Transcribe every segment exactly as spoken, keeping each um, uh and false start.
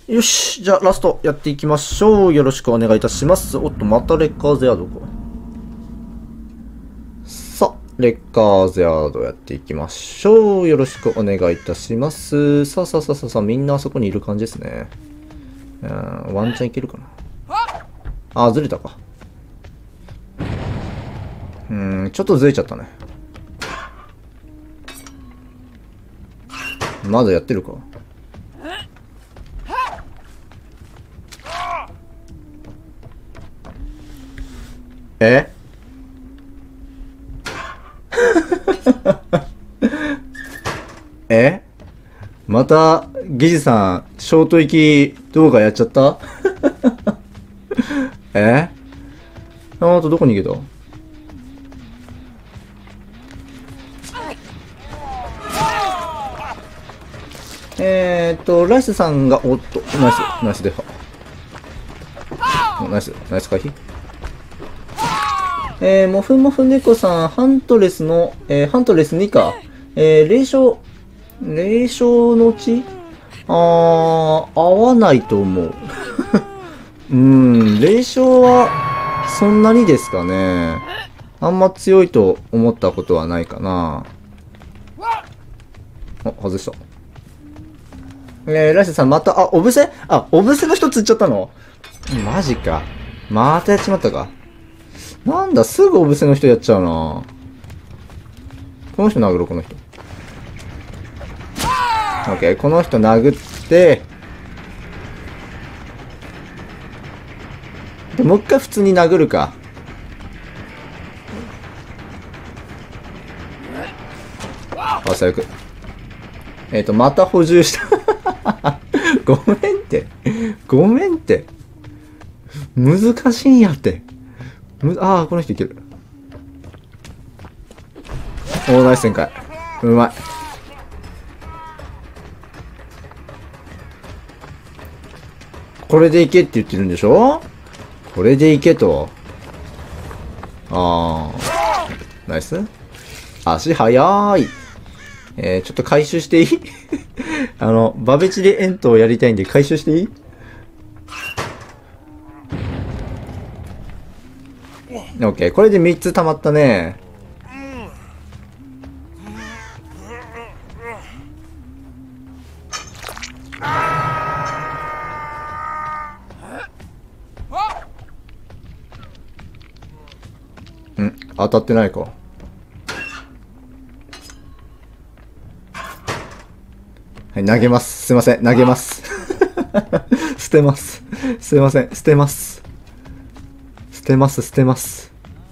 よし、じゃあラストやっていきましょう。よろしくお願いいたします。おっと、またレッカーゼアードか。さあ、レッカーゼアードやっていきましょう。よろしくお願いいたします。さあさあさあさあさあ、みんなあそこにいる感じですね。うん、ワンチャンいけるかな。あ、ずれたか。うん、ちょっとずれちゃったね。まだやってるか。ええまた、ギジさん、ショート行き動画やっちゃったえあとどこに逃げた？えーっと、ライスさんが、おっと、ナイス、ナイスデファ。ナイス、ナイス回避。えー、モフモフネコさん、ハントレスの、えー、ハントレスにか。えー、霊障、霊障の血あー、合わないと思う。うーん、霊障は、そんなにですかね。あんま強いと思ったことはないかな。あ、外した。えー、ライスさんまた、あ、オブセあ、オブセの人釣っちゃったの？マジか。またやっちまったか。なんだ、すぐオブセの人やっちゃうな。この人殴ろう、この人。オッケー、この人殴って、でもう一回普通に殴るか。あ、最悪。えっと、また補充した。ごめんって。ごめんって。難しいんやって。むああ、この人いける。おー、ナイス展開。うまい。これでいけって言ってるんでしょ？これでいけと。ああ。ナイス。足速い。えー、ちょっと回収していい？あの、バベチでエントをやりたいんで回収していい？オッケー、これでみっつ溜まったね。ん、当たってないか。はい、投げます。すいません、投げます。捨てます。すいません、捨てます。捨てます、捨てます。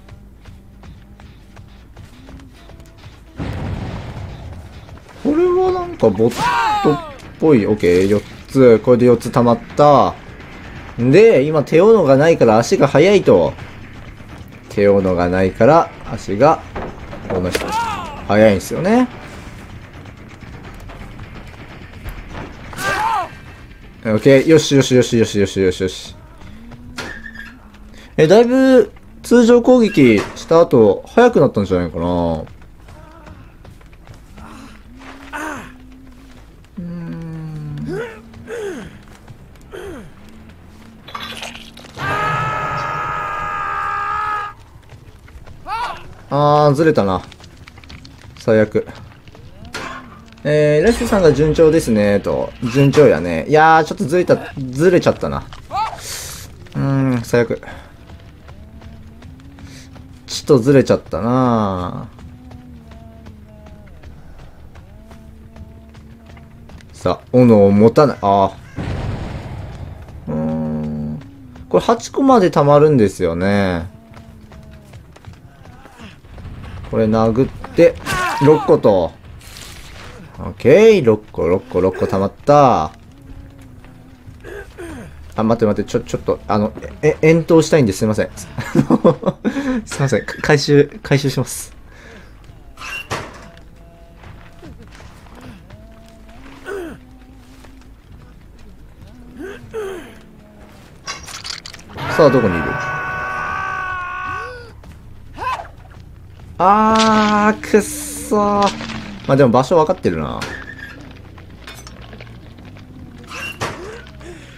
これはなんかボットっぽい。オッケー、よっつ。これでよっつ溜まった。で、今手斧がないから足が速いと。手斧がないから足が、この人、速いんですよね。オッケー、よしよしよしよしよしよしよし。え、だいぶ通常攻撃した後、速くなったんじゃないかな。うーん。あー、ずれたな。最悪。えー、ラッシュさんが順調ですね、と。順調やね。いやー、ちょっとずれた、ずれちゃったな。うーん、最悪。ちょっとずれちゃったな。さあ、斧を持たない。あー。うーん。これはちこまで溜まるんですよね。これ殴って、ろっこと。オッケー、ろっこ、ろっこ、ろっこ溜まった。あ、待って待って、ちょ、ちょっと、あの、え、遠投したいんですいません。すいません。回収、回収します。さあ、どこにいる？あー、くっそー。まあでも場所分かってるな。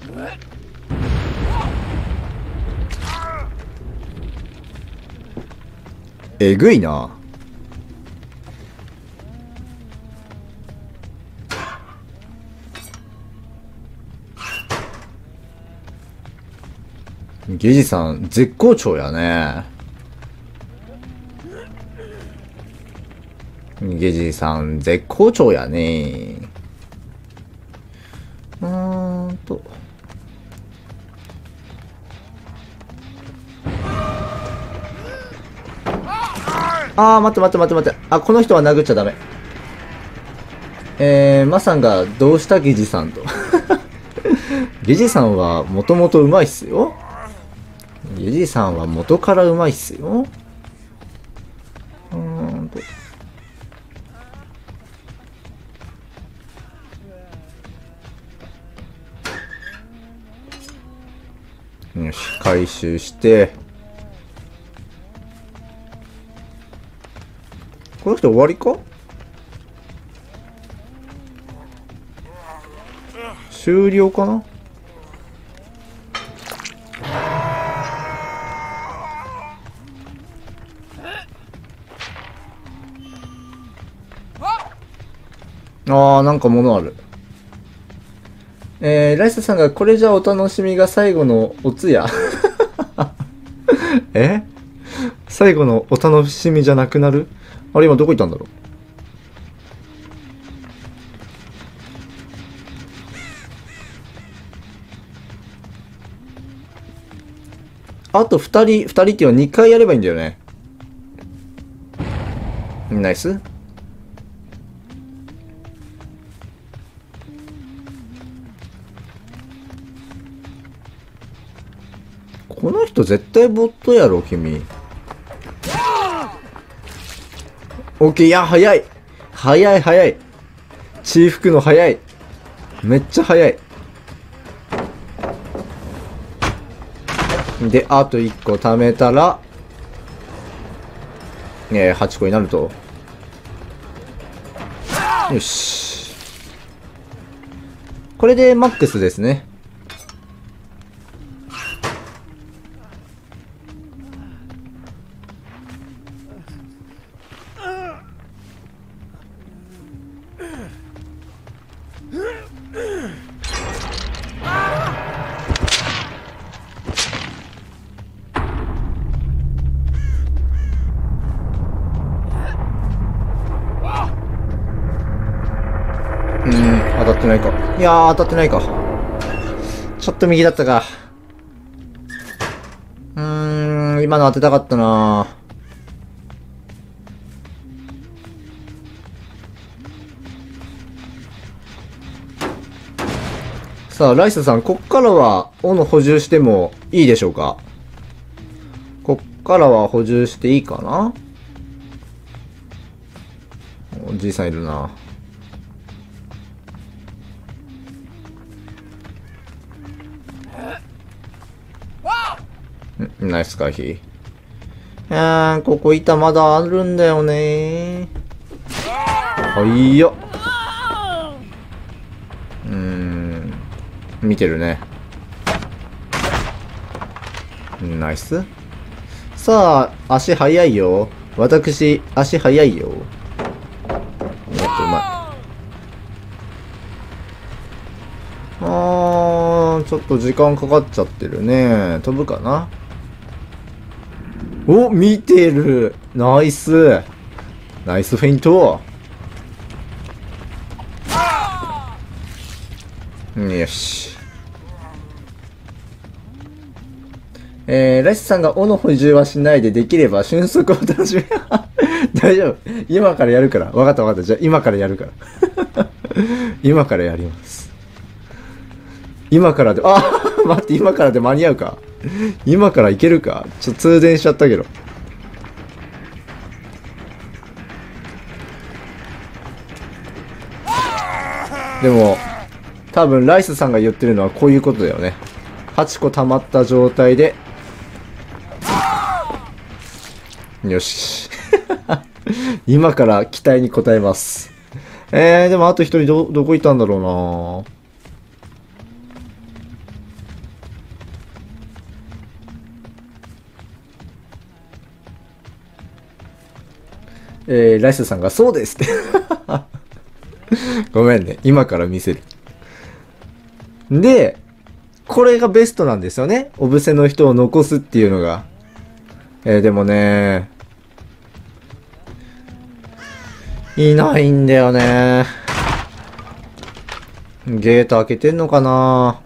えぐいな。ゲジさん絶好調やね。ゲジさん絶好調やね。うーんとあー、待って待って待って待って。あ、この人は殴っちゃダメ。えー、マさんがどうしたゲジさんと。ゲジさんはもともとうまいっすよ。ゲジさんは元からうまいっすよ。うーんと。よし、回収して。この人終わりか？終了かな？あー、なんか物ある。えー、ライスさんがこれじゃお楽しみが最後のおつや。え？最後のお楽しみじゃなくなる？あれ今どこ行ったんだろう？あと二人、二人っていうのはにかいやればいいんだよね。ナイス。この人絶対ボットやろ、君。オッケー、いや、早い。早い、早い。チーフクの早い。めっちゃ早い。で、あといっこ貯めたら、えー、はちこになると。よし。これでマックスですね。うーん、当たってないか。いやー、当たってないか。ちょっと右だったか。うーん、今の当てたかったな。さあ、ライスさん、こっからは、斧補充してもいいでしょうか？こっからは補充していいかな？おじいさんいるな。ん、ナイス回避。あー、ここ板まだあるんだよねー。はいよ。うーん。見てるね。ナイス。さあ、足速いよ。私、足速いよ。もっとうまい。あー、ちょっと時間かかっちゃってるね。飛ぶかな？お、見てる。ナイス。ナイスフェイント。よし。えー、ラシさんが斧補充はしないでできれば瞬足を楽しめ。大丈夫。今からやるから。わかったわかった。じゃあ今からやるから。今からやります。今からで、あ待って、今からで間に合うか。今からいけるか。ちょっと通電しちゃったけど。でも、多分ライスさんが言ってるのはこういうことだよね。はちこ溜まった状態で。よし。今から期待に応えます。えー、でもあと一人ど、どこ行ったんだろうな。 えー、ライスさんがそうですって。ごめんね。今から見せる。で、これがベストなんですよね。お布施の人を残すっていうのが。えー、でもね、いないんだよね。ゲート開けてんのかな。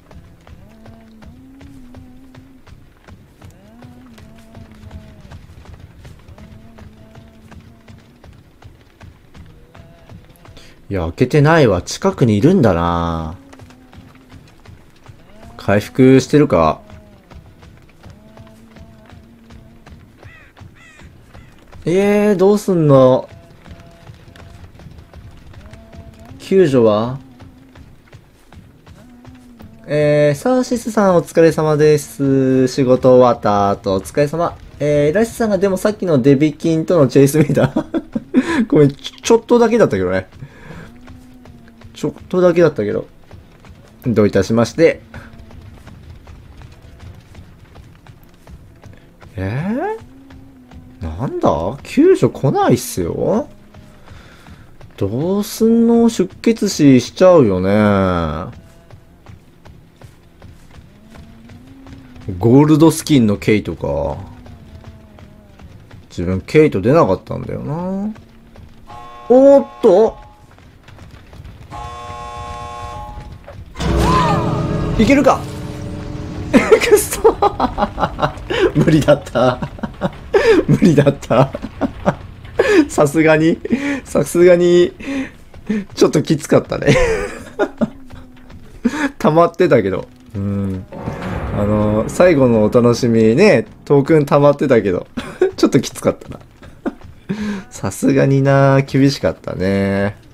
いや、開けてないわ。近くにいるんだな。回復してるか。えー、どうすんの。救助はえー、サーシスさんお疲れ様です。仕事終わった後お疲れ様。えー、ラシさんがでもさっきのデビキンとのチェイス見たごめん、ちょ、ちょっとだけだったけどね。ちょっとだけだったけど。どういたしまして。えー、なんだ救助来ないっすよ。どうすんの。出血死しちゃうよね。ゴールドスキンのケイトか。自分ケイト出なかったんだよな。おーっといけるか。くそ無理だった無理だったさすがにさすがにちょっときつかったね溜まってたけど、うん、あのー、最後のお楽しみね、トークン溜まってたけどちょっときつかったなさすがにな、厳しかったね。